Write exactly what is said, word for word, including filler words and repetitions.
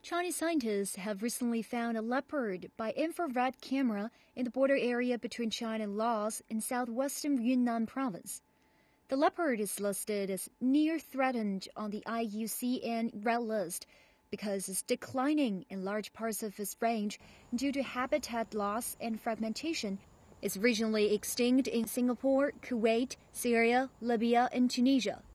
Chinese scientists have recently found a leopard by infrared camera in the border area between China and Laos in southwestern Yunnan Province. The leopard is listed as near threatened on the I U C N Red List because it's declining in large parts of its range due to habitat loss and fragmentation. It's regionally extinct in Singapore, Kuwait, Syria, Libya, and Tunisia.